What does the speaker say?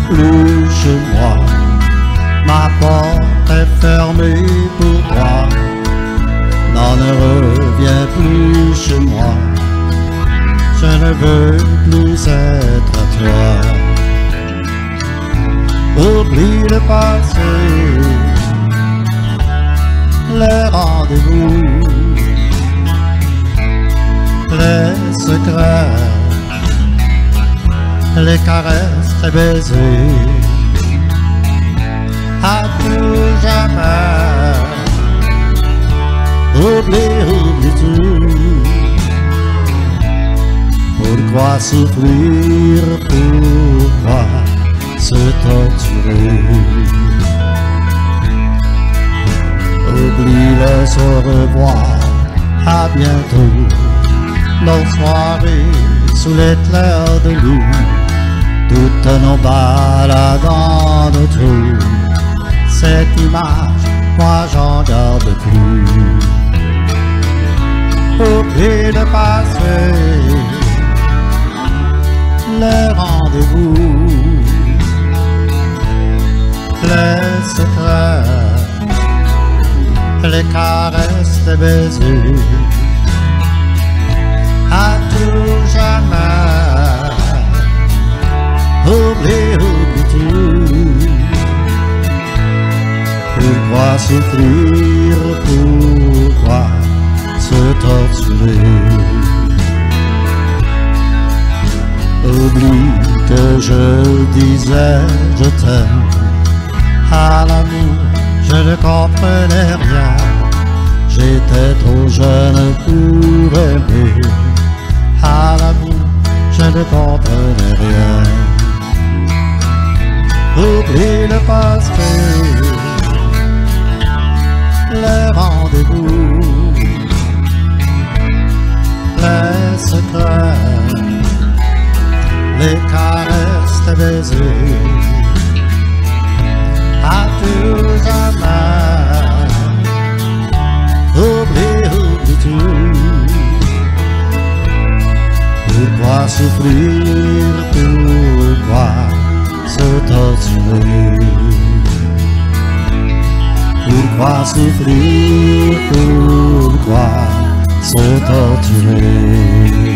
plus chez moi. Ma porte est fermée pour toi. Non, ne reviens plus chez moi. Je ne veux plus être à toi. Oublie le passé, les rendez-vous, les secrets, les caresses, les baisers. À tout jamais, oublie tout. Pourquoi souffrir, pourquoi se torturer? Oublie le au revoir, à bientôt. Nos soirées sous l'éclair de lune, toutes nos balades en auto. Cette image, moi j'en garde plus. Oublie le passé, les rendez-vous, les secrets, les caresses, les baisers. À tout jamais, oublie tout. Pourquoi souffrir, pourquoi se torturer? Oublie que je disais je t'aime. À l'amour, je ne comprenais rien. J'étais trop jeune pour aimer. À l'amour, je ne comprenais rien. Oublie le passé, les rendez-vous, les secrets, les caresses, les baisers. À tout jamais, oublie tout. Pourquoi souffrir, pourquoi se torturer? Pourquoi souffrir, pourquoi se torturer?